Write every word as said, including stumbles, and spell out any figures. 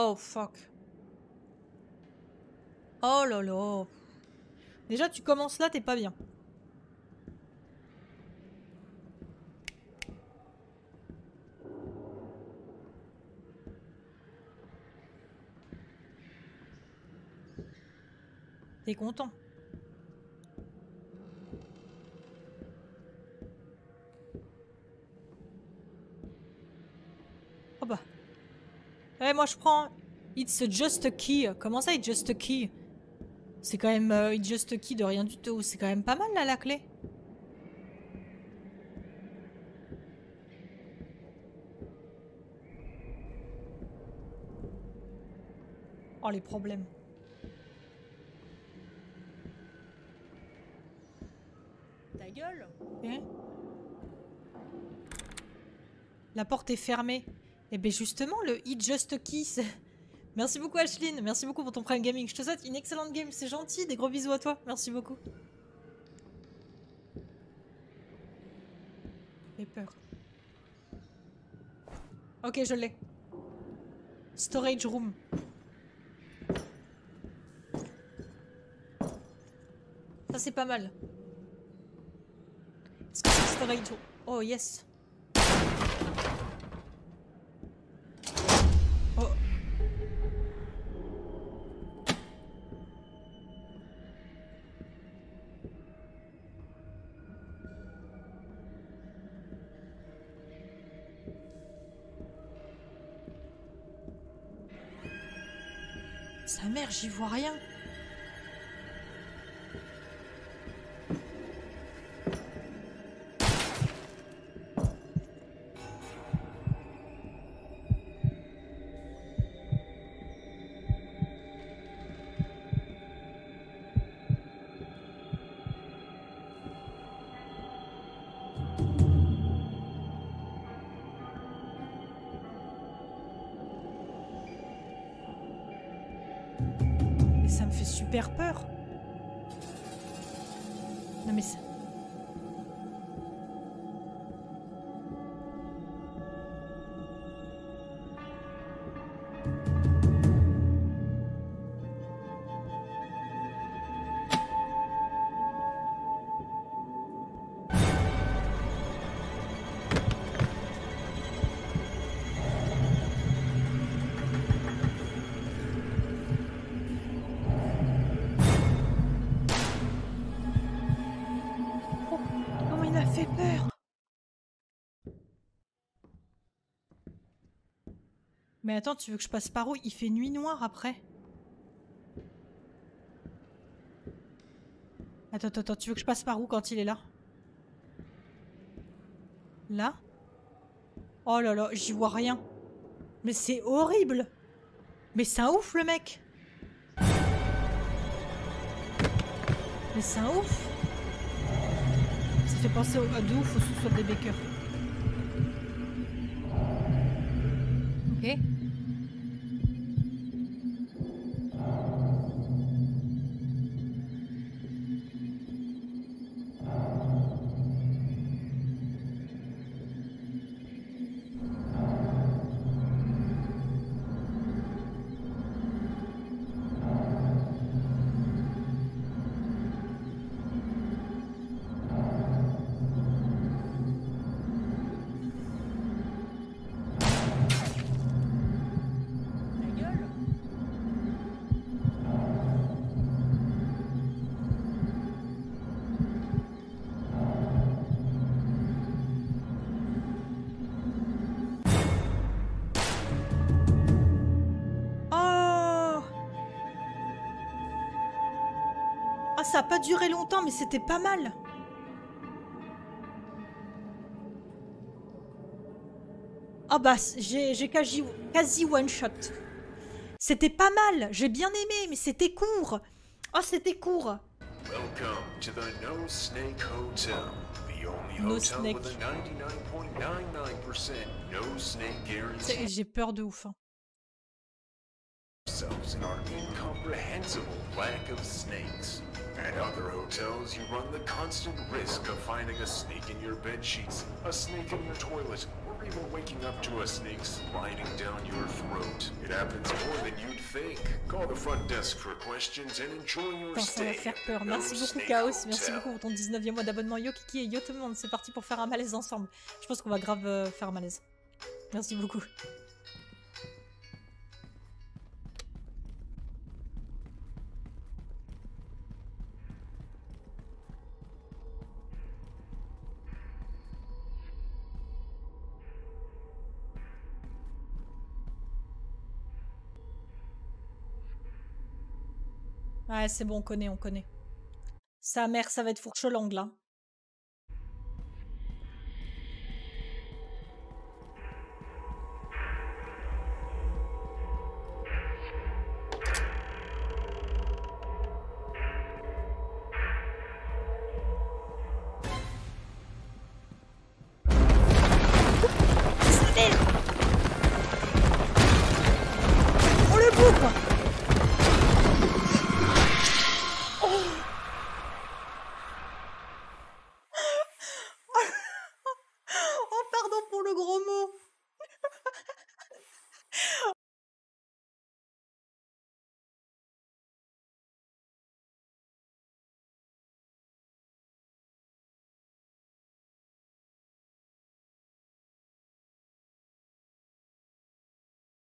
Oh fuck. Oh là là. Déjà tu commences là, t'es pas bien. T'es content. Oh bah. Eh moi je prends. It's just a key. Comment ça, it's just a key? C'est quand même euh, it's just a key de rien du tout. C'est quand même pas mal là la clé. Oh les problèmes. Ta gueule. Okay. La porte est fermée. Et ben justement le it's just a key. Merci beaucoup Ashlyn, merci beaucoup pour ton Prime Gaming. Je te souhaite une excellente game, c'est gentil, des gros bisous à toi, merci beaucoup. J'ai peur. Ok, je l'ai. Storage room. Ça c'est pas mal. Est-ce que c'est storage room? Oh yes. Oh. Sa mère, j'y vois rien. Ça me fait super peur. Non mais ça... Mais attends, tu veux que je passe par où? Il fait nuit noire après. Attends, attends, attends, tu veux que je passe par où quand il est là? Là? Oh là là, j'y vois rien. Mais c'est horrible. Mais c'est un ouf le mec. Mais c'est un ouf. Ça fait penser au, à de ouf au sous-sol des Baker. Ok. Ça a pas duré longtemps, mais c'était pas mal. Ah oh bah, j'ai quasi, quasi one shot. C'était pas mal, j'ai bien aimé, mais c'était court. Oh, c'était court. Welcome to the No Snake Hotel, the only No hotel snake. with a ninety-nine point nine nine percent no snake guarantee. J'ai peur de ouf. Hein. Themselves in our incomprehensible lack of snakes. At other hotels, you run the constant risk of finding a snake in your bed sheets, a snake in your toilet, or Or even waking up to a snake sliding down your throat. It happens more than you'd think. Call the front desk for questions and enjoy your Putain, ça va stay. faire peur. Merci No beaucoup Snake Chaos, merci Hotel. beaucoup pour ton dix-neuvième mois d'abonnement. Yo Kiki et yo tout le monde, c'est parti pour faire un malaise ensemble. Je pense qu'on va grave euh, faire un malaise. Merci beaucoup. Ouais, c'est bon, on connaît, on connaît. Sa mère, ça va être fourche langue là.